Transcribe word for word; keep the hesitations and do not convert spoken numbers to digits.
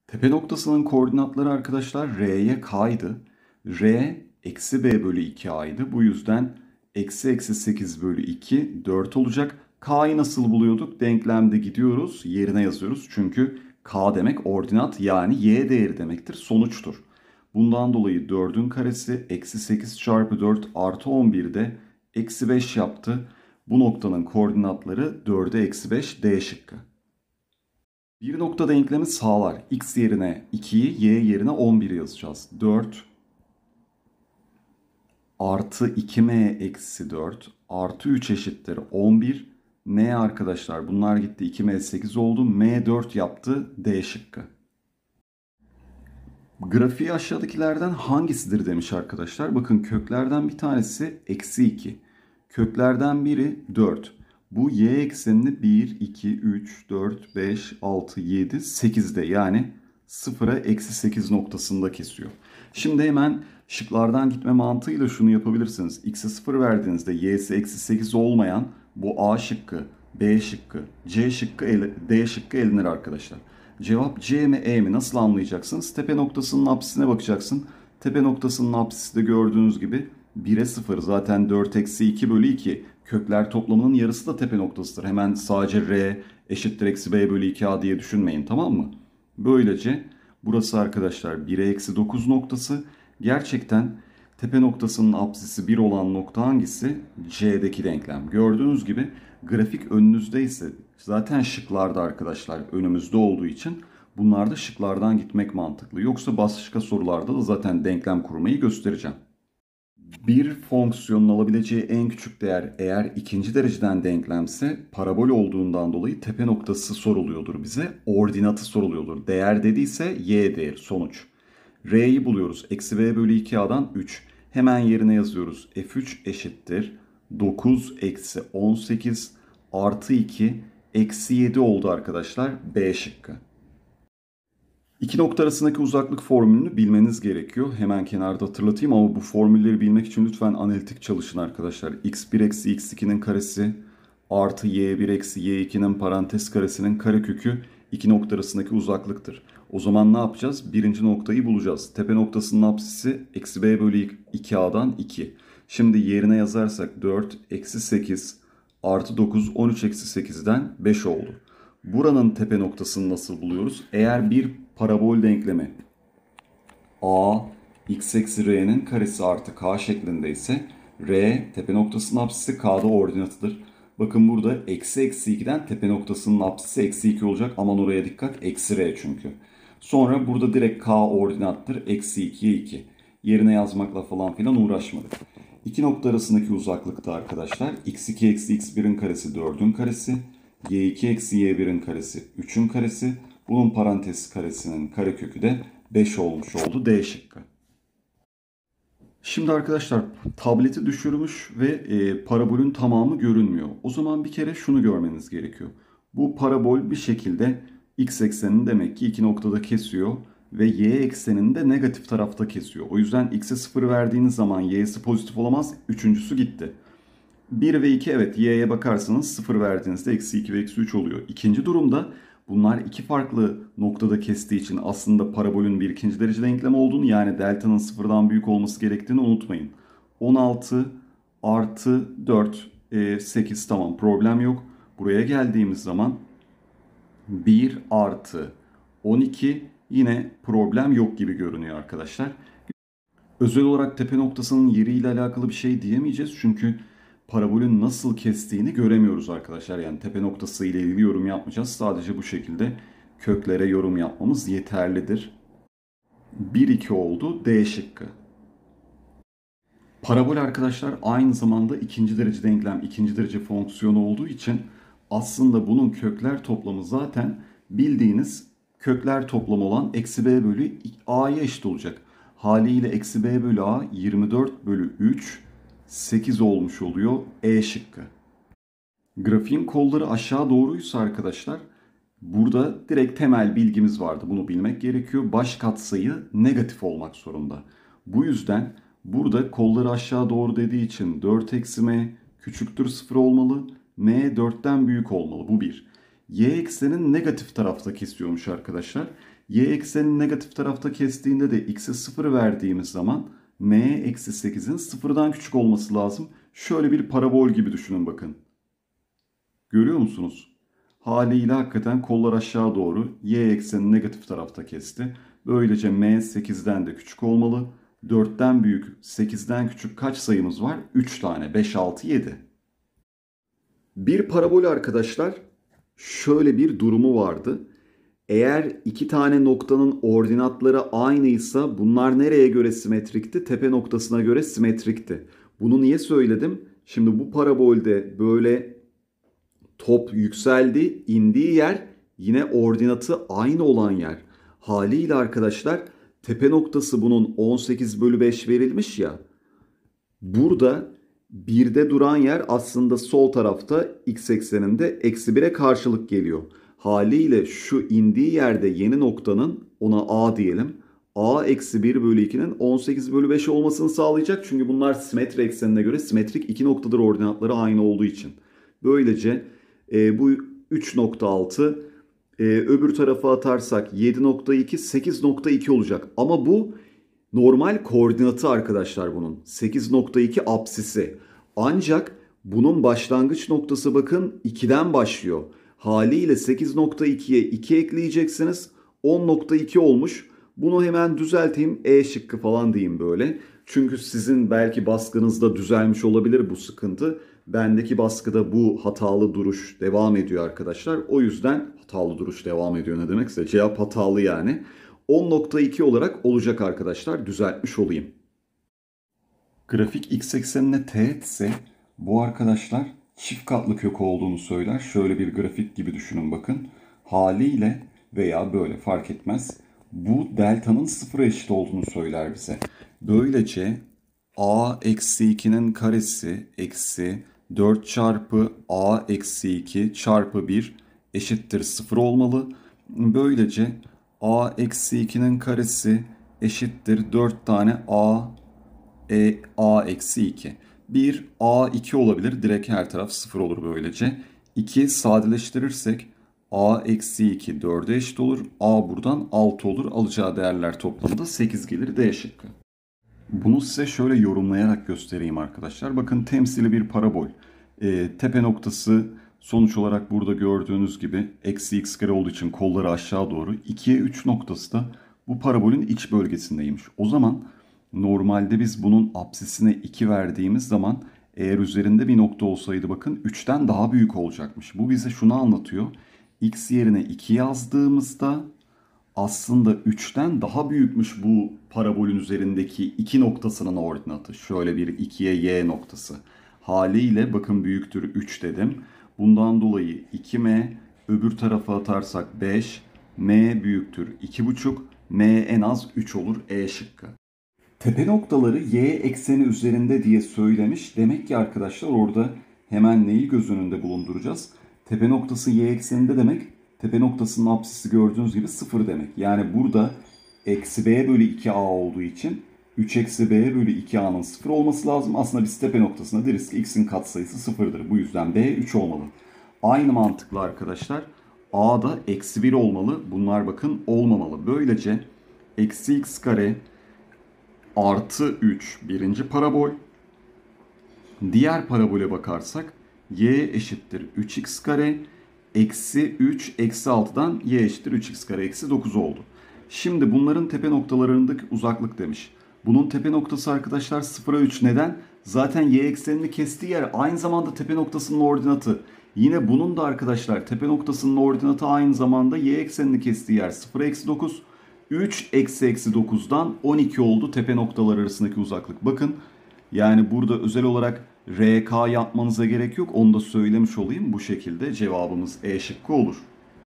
Tepe noktasının koordinatları arkadaşlar R'ye K'ydı. R eksi B bölü iki A'ydı. Bu yüzden eksi eksi sekiz bölü iki dört olacak. K'yı nasıl buluyorduk? Denklemde gidiyoruz. Yerine yazıyoruz. Çünkü K demek ordinat yani Y değeri demektir. Sonuçtur. Bundan dolayı dördün karesi eksi sekiz çarpı dört artı on bir de eksi beş yaptı. Bu noktanın koordinatları dörde eksi beş D şıkkı. Bir nokta denklemi sağlar. X yerine ikiyi, Y yerine on bir yazacağız. dört artı iki m eksi dört artı üç eşittir on bir. M arkadaşlar bunlar gitti. iki m sekiz oldu. M dört yaptı. D şıkkı. Grafiği aşağıdakilerden hangisidir demiş arkadaşlar. Bakın köklerden bir tanesi eksi iki. Köklerden biri dört. Bu y eksenini bir, iki, üç, dört, beş, altı, yedi, sekizde yani sıfıra eksi sekiz noktasında kesiyor. Şimdi hemen şıklardan gitme mantığıyla şunu yapabilirsiniz. X'e sıfır verdiğinizde y'si eksi sekiz olmayan bu A şıkkı, B şıkkı, C şıkkı, D şıkkı elenir arkadaşlar. Cevap C mi E mi nasıl anlayacaksınız? Tepe noktasının apsisine bakacaksın. Tepe noktasının apsisi de gördüğünüz gibi bire sıfır. Zaten dört eksi iki bölü iki. Kökler toplamının yarısı da tepe noktasıdır. Hemen sadece R eşittir eksi B bölü iki A diye düşünmeyin, tamam mı? Böylece burası arkadaşlar bire eksi dokuz noktası. Gerçekten tepe noktasının apsisi bir olan nokta hangisi? C'deki denklem. Gördüğünüz gibi grafik önünüzdeyse zaten şıklarda arkadaşlar önümüzde olduğu için bunlarda şıklardan gitmek mantıklı. Yoksa başka sorularda da zaten denklem kurmayı göstereceğim. Bir fonksiyonun alabileceği en küçük değer eğer ikinci dereceden denklemse parabol olduğundan dolayı tepe noktası soruluyordur bize. Ordinatı soruluyordur. Değer dediyse y değeri sonuç. R'yi buluyoruz. Eksi b bölü iki a'dan üç. Hemen yerine yazıyoruz. f üç eşittir. dokuz eksi on sekiz artı iki eksi yedi oldu arkadaşlar. B şıkkı. İki nokta arasındaki uzaklık formülünü bilmeniz gerekiyor. Hemen kenarda hatırlatayım ama bu formülleri bilmek için lütfen analitik çalışın arkadaşlar. x bir eksi x iki'nin karesi artı y bir eksi y iki'nin parantez karesinin karekökü iki nokta arasındaki uzaklıktır. O zaman ne yapacağız? Birinci noktayı bulacağız. Tepe noktasının apsisi eksi b bölü iki a'dan iki. Şimdi yerine yazarsak dört eksi sekiz artı dokuz on üç eksi sekiz'den beş oldu. Buranın tepe noktasını nasıl buluyoruz? Eğer bir parabol denklemi a x eksi r'nin karesi artı k şeklinde ise r tepe noktasının apsisi k'da ordinatıdır. Bakın burada eksi eksi iki'den tepe noktasının apsisi eksi iki olacak. Aman oraya dikkat. Eksi r çünkü. Sonra burada direkt k ordinattır. Eksi iki'ye iki. Yerine yazmakla falan filan uğraşmadık. İki nokta arasındaki uzaklıkta arkadaşlar x iki eksi x bir'in karesi dörd'ün karesi. y iki eksi y bir'in karesi üç'ün karesi. Bunun parantez karesinin karekökü de beş olmuş oldu. D şıkkı. Şimdi arkadaşlar tableti düşürmüş ve e, parabolün tamamı görünmüyor. O zaman bir kere şunu görmeniz gerekiyor. Bu parabol bir şekilde x eksenini demek ki iki noktada kesiyor ve y eksenini de negatif tarafta kesiyor. O yüzden x'e sıfır verdiğiniz zaman y'si pozitif olamaz. Üçüncüsü gitti. bir ve iki evet y'ye bakarsanız sıfır verdiğinizde eksi iki ve eksi üç oluyor. İkinci durumda bunlar iki farklı noktada kestiği için aslında parabolün bir ikinci derece denklemi olduğunu yani delta'nın sıfırdan büyük olması gerektiğini unutmayın. on altı artı dört e, sekiz tamam problem yok. Buraya geldiğimiz zaman bir artı on iki yine problem yok gibi görünüyor arkadaşlar. Özel olarak tepe noktasının yeriyle alakalı bir şey diyemeyeceğiz çünkü parabolün nasıl kestiğini göremiyoruz arkadaşlar. Yani tepe noktası ile ilgili yorum yapmayacağız. Sadece bu şekilde köklere yorum yapmamız yeterlidir. bir iki oldu. D şıkkı. Parabol arkadaşlar aynı zamanda ikinci derece denklem, ikinci derece fonksiyonu olduğu için aslında bunun kökler toplamı zaten bildiğiniz kökler toplamı olan eksi b bölü a'ya eşit olacak. Haliyle eksi b bölü a yirmi dört bölü üç sekiz olmuş oluyor. E şıkkı. Grafiğin kolları aşağı doğruysa arkadaşlar burada direkt temel bilgimiz vardı. Bunu bilmek gerekiyor. Baş katsayı negatif olmak zorunda. Bu yüzden burada kolları aşağı doğru dediği için dört eksi m küçüktür sıfır olmalı. M dört'ten büyük olmalı. Bu bir. Y eksenin negatif tarafta kesiyormuş arkadaşlar. Y eksenini negatif tarafta kestiğinde de x'e sıfır verdiğimiz zaman m eksi sekizin sıfırdan küçük olması lazım. Şöyle bir parabol gibi düşünün bakın. Görüyor musunuz? Haliyle hakikaten kollar aşağı doğru y eksenini negatif tarafta kesti. Böylece m sekizden de küçük olmalı. dörtten büyük, sekizden küçük kaç sayımız var? üç tane. beş, altı, yedi. Bir parabol arkadaşlar şöyle bir durumu vardı. Eğer iki tane noktanın ordinatları aynıysa bunlar nereye göre simetrikti? Tepe noktasına göre simetrikti. Bunu niye söyledim? Şimdi bu parabolde böyle top yükseldi, indiği yer yine ordinatı aynı olan yer. Haliyle arkadaşlar tepe noktası bunun on sekiz bölü beş verilmiş ya. Burada birde duran yer aslında sol tarafta x ekseninde eksi bire karşılık geliyor. Haliyle şu indiği yerde yeni noktanın, ona a diyelim, a eksi bir bölü ikinin on sekiz bölü beş olmasını sağlayacak. Çünkü bunlar simetri eksenine göre simetrik iki noktadır, ordinatları aynı olduğu için. Böylece e, bu üç nokta altı e, öbür tarafa atarsak yedi nokta iki, sekiz nokta iki olacak. Ama bu normal koordinatı arkadaşlar bunun. sekiz nokta iki apsisi. Ancak bunun başlangıç noktası bakın ikiden başlıyor. Haliyle sekiz nokta ikiye iki ekleyeceksiniz. on nokta iki olmuş. Bunu hemen düzelteyim. E şıkkı falan diyeyim böyle. Çünkü sizin belki baskınızda düzelmiş olabilir bu sıkıntı. Bendeki baskıda bu hatalı duruş devam ediyor arkadaşlar. O yüzden hatalı duruş devam ediyor ne demekse. Cevap hatalı yani. on nokta iki olarak olacak arkadaşlar. Düzeltmiş olayım. Grafik x eksenine teğet ise bu arkadaşlar çift katlı kök olduğunu söyler. Şöyle bir grafik gibi düşünün bakın. Haliyle veya böyle fark etmez. Bu delta'nın sıfıra eşit olduğunu söyler bize. Böylece a eksi ikinin karesi eksi dört çarpı a eksi iki çarpı bir eşittir sıfır olmalı. Böylece a eksi ikinin karesi eşittir dört tane a e, a eksi iki. bir a iki olabilir. Direkt her taraf sıfır olur böylece. iki sadeleştirirsek a eksi iki dörde eşit olur. A buradan altı olur. Alacağı değerler toplamında sekiz gelir. D şıkkı. Bunu size şöyle yorumlayarak göstereyim arkadaşlar. Bakın temsili bir parabol. E, tepe noktası sonuç olarak burada gördüğünüz gibi eksi x kare olduğu için kolları aşağı doğru. ikiye üç noktası da bu parabolün iç bölgesindeymiş. O zaman normalde biz bunun apsisine iki verdiğimiz zaman eğer üzerinde bir nokta olsaydı bakın üçten daha büyük olacakmış. Bu bize şunu anlatıyor. X yerine iki yazdığımızda aslında üçten daha büyükmüş bu parabolün üzerindeki iki noktasının ordinatı. Şöyle bir ikiye y noktası. Haliyle bakın büyüktür üç dedim. Bundan dolayı iki m, öbür tarafa atarsak beş, m büyüktür iki buçuk, m en az üç olur. E şıkkı. Tepe noktaları y ekseni üzerinde diye söylemiş. Demek ki arkadaşlar orada hemen neyi göz önünde bulunduracağız? Tepe noktası y ekseninde demek. Tepe noktasının apsisi gördüğünüz gibi sıfır demek. Yani burada eksi b bölü iki a olduğu için üç eksi b bölü iki a'nın sıfır olması lazım. Aslında biz tepe noktasında deriz ki x'in katsayısı sıfırdır. Bu yüzden b üç olmalı. Aynı mantıkla arkadaşlar a da eksi bir olmalı. Bunlar bakın olmamalı. Böylece eksi x kare artı üç birinci parabol. Diğer parabole bakarsak y eşittir üç x kare. Eksi üç eksi altıdan y eşittir üç x kare eksi dokuz oldu. Şimdi bunların tepe noktalarındaki uzaklık demiş. Bunun tepe noktası arkadaşlar sıfıra üç. Neden? Zaten y eksenini kestiği yer aynı zamanda tepe noktasının ordinatı. Yine bunun da arkadaşlar tepe noktasının ordinatı aynı zamanda y eksenini kestiği yer sıfıra eksi dokuz. üç eksi eksi dokuzdan on iki oldu tepe noktaları arasındaki uzaklık. Bakın yani burada özel olarak R K yapmanıza gerek yok. Onu da söylemiş olayım. Bu şekilde cevabımız E şıkkı olur.